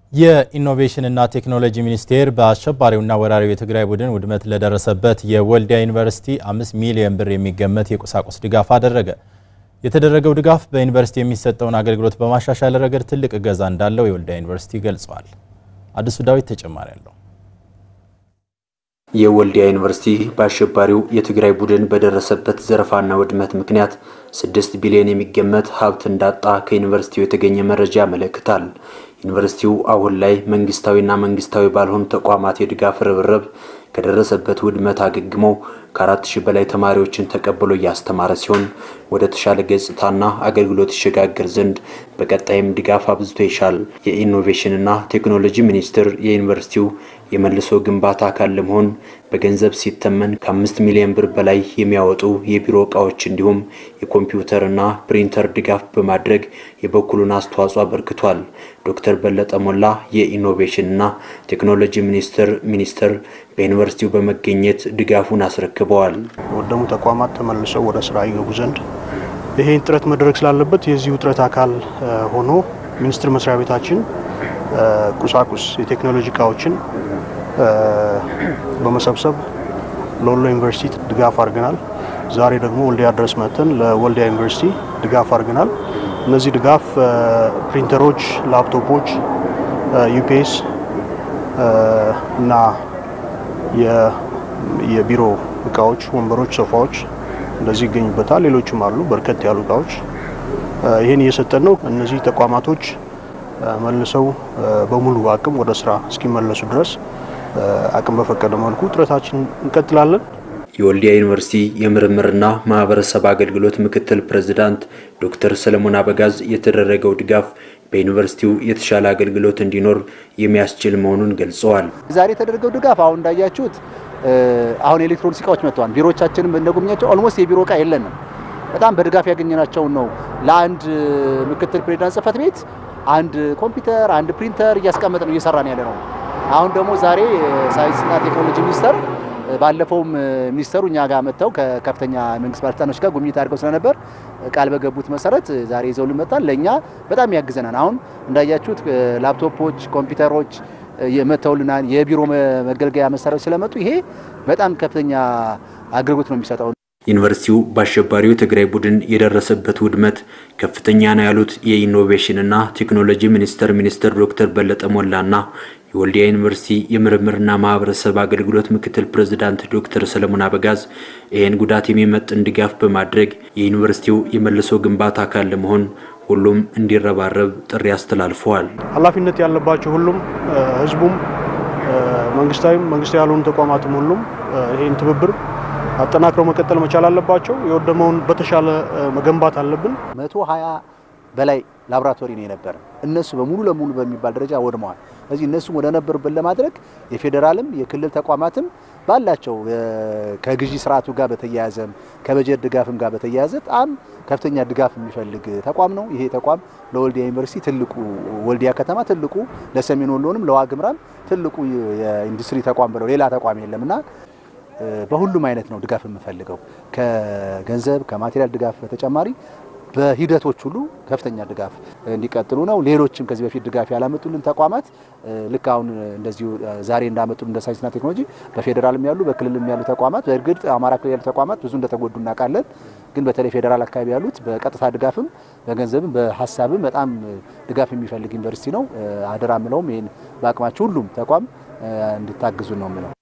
የኢኖቬሽንና ቴክኖሎጂ ሚኒስቴር በአሸባሪውና ወራሪው የትግራይ ቡድን ውድመት ለደረሰበት የወልዲያ ዩኒቨርሲቲ 5 ሚሊዮን ብር የሚገመት የቁሳቁስ ድጋፍ አደረገ። የተደረገው ድጋፍ በዩኒቨርሲቲ የሚሰጠውን አገልግሎት በማሻሻል ረገድ ትልቅ እገዛ እንዳለው የወልዲያ ዩኒቨርሲቲ ገልጿል። አዲሱ ዳዊት ተጨማሪ አለው። የወልዲያ ዩኒቨርሲቲ በአሸባሪው የትግራይ ቡድን በደረሰበት ዘረፋና ውድመት ምክንያት 6 ቢሊዮን የሚገመት ሀብት እንዳጣ ከዩኒቨርሲቲው የተገኘ መረጃ ያመለክታል። ዩኒቨርሲቲው አሁን ላይ መንግስታዊና መንግስታዊ ባልሆኑ ተቋማት የድጋፍ ርብርብ ከደረሰበት ውድመት አገግሞ ከ4000 በላይ ተማሪዎችን ተቀብሎ ያስተማረ ሲሆን ወደ ተሻለ ገጽታና አገልግሎት ይሸጋገር ዘንድ በቀጣይም ድጋፍ አብዝቶ ይሻል። የኢኖቬሽንና ቴክኖሎጂ ሚኒስቴር የዩኒቨርሲቲው የመልሶ ግንባታ አካል ለመሆን በገንዘብ ሲተመን ከ5 ሚሊዮን ብር በላይ የሚያወጡ የቢሮ ዕቃዎች እንዲሁም የኮምፒውተርና ፕሪንተር ድጋፍ በማድረግ የበኩሉን አስተዋጽኦ አበርክቷል። ዶክተር በለጠ ሞላ የኢኖቬሽንና ቴክኖሎጂ ሚኒስትር በዩኒቨርሲቲው በመገኘት ድጋፉን አስረክበዋል። ወደሙ ተቋማት ተመልሰው ወደ ስራ ይገቡ ዘንድ ይሄን ጥረት መድረክ ስላለበት የዚህ ጥረት አካል ሆኖ ሚኒስቴር መስሪያ ቤታችን ቁሳቁስ የቴክኖሎጂ ዕቃዎችን በመሰብሰብ ለወልዲያ ዩኒቨርሲቲ ድጋፍ አድርገናል። ዛሬ ደግሞ ወልዲያ ድረስ መተን ለወልዲያ ዩኒቨርሲቲ ድጋፍ አድርገናል። እነዚህ ድጋፍ ፕሪንተሮች፣ ላፕቶፖች፣ ዩፒኤስ እና የቢሮ ዕቃዎች፣ ወንበሮች፣ ሶፋዎች እንደዚህ ይገኙበታል። ሌሎችም አሉ በርከት ያሉ ዕቃዎች። ይሄን እየሰጠን ነው። እነዚህ ተቋማቶች መልሰው በሙሉ አቅም ወደ ስራ እስኪመለሱ ድረስ አቅም በፈቀደ መልኩ ጥረታችን እንቀጥላለን። የወልዲያ ዩኒቨርሲቲ የምርምርና ማህበረሰብ አገልግሎት ምክትል ፕሬዝዳንት ዶክተር ሰለሞን አበጋዝ የተደረገው ድጋፍ በዩኒቨርሲቲው የተሻለ አገልግሎት እንዲኖር የሚያስችል መሆኑን ገልጸዋል። ዛሬ የተደረገው ድጋፍ አሁን እንዳያችሁት አሁን ኤሌክትሮኒክስ ዕቃዎች መጥተዋል። ቢሮዎቻችንም እንደጎብኛቸው ኦልሞስት የቢሮ ዕቃ የለንም። በጣም በድጋፍ ያገኘናቸው ነው። ለአንድ ምክትል ፕሬዝዳንት ጽህፈት ቤት አንድ ኮምፒውተር፣ አንድ ፕሪንተር እያስቀመጠ ነው እየሰራን ያለ ነው። አሁን ደግሞ ዛሬ ሳይንስና ቴክኖሎጂ ሚኒስቴር ባለፈውም ሚኒስተሩ እኛ ጋር መጥተው ከከፍተኛ መንግስት ባለስልጣኖች ጋር ጉብኝት አድርገው ስለነበር ቃል በገቡት መሰረት ዛሬ ይዘውልን መጣል። ለኛ በጣም ያግዘናል። አሁን እንዳያችሁት ላፕቶፖች፣ ኮምፒውተሮች የመተውልናል። የቢሮ መገልገያ መሳሪያዎች ስለመጡ ይሄ በጣም ከፍተኛ አገልግሎት ነው የሚሰጠው። ዩኒቨርሲቲው በአሸባሪው የትግራይ ቡድን የደረሰበት ውድመት ከፍተኛ ነው ያሉት የኢኖቬሽንና ቴክኖሎጂ ሚኒስትር ዶክተር በለጠ ሞላና የወልዲያ ዩኒቨርሲቲ የምርምርና ማህበረሰብ አገልግሎት ምክትል ፕሬዝዳንት ዶክተር ሰለሞን አበጋዝ ይህን ጉዳት የሚመጥን ድጋፍ በማድረግ የዩኒቨርሲቲው የመልሶ ግንባታ አካል ለመሆን ሁሉም እንዲረባረብ ጥሪ አስተላልፈዋል። ኃላፊነት ያለባቸው ሁሉም ህዝቡም መንግስታዊም መንግስታዊ ያልሆኑ ተቋማትም ሁሉም ይሄን ትብብር አጠናክረው መቀጠል መቻል አለባቸው። የወደመውን በተሻለ መገንባት አለብን። 120 በላይ ላቦራቶሪ ነው የነበረ። እነሱ በሙሉ ለሙሉ በሚባል ደረጃ ወድመዋል። ስለዚህ እነሱም ወደ ነበሩበት ለማድረግ የፌደራልም የክልል ተቋማትም ባላቸው ከግዢ ስርዓቱ ጋር በተያያዘ ከበጀት ድጋፍም ጋር በተያያዘ በጣም ከፍተኛ ድጋፍ የሚፈልግ ተቋም ነው። ይሄ ተቋም ለወልዲያ ዩኒቨርሲቲ ትልቁ ወልዲያ ከተማ ትልቁ ለሰሜን ወሎንም ለዋግምራም ትልቁ የኢንዱስትሪ ተቋም ብለው ሌላ ተቋም የለምና በሁሉም አይነት ነው ድጋፍ የምፈልገው። ከገንዘብ ከማቴሪያል ድጋፍ በተጨማሪ በሂደቶች ሁሉ ከፍተኛ ድጋፍ እንዲቀጥሉ ነው። ሌሎችም ከዚህ በፊት ድጋፍ ያላመጡልን ተቋማት ልክ አሁን እንደዚሁ ዛሬ እንዳመጡልን እንደ ሳይንስና ቴክኖሎጂ በፌደራልም ያሉ በክልልም ያሉ ተቋማት በእርግጥ አማራ ክልል ያሉ ተቋማት ብዙ እንደተጎዱ እናውቃለን። ግን በተለይ ፌደራል አካባቢ ያሉት በቀጥታ ድጋፍም በገንዘብም በሐሳብም በጣም ድጋፍ የሚፈልግ ዩኒቨርሲቲ ነው። አደራ ምለውም ይሄን በአቅማችሁ ሁሉም ተቋም እንድታግዙ ነው ምለው።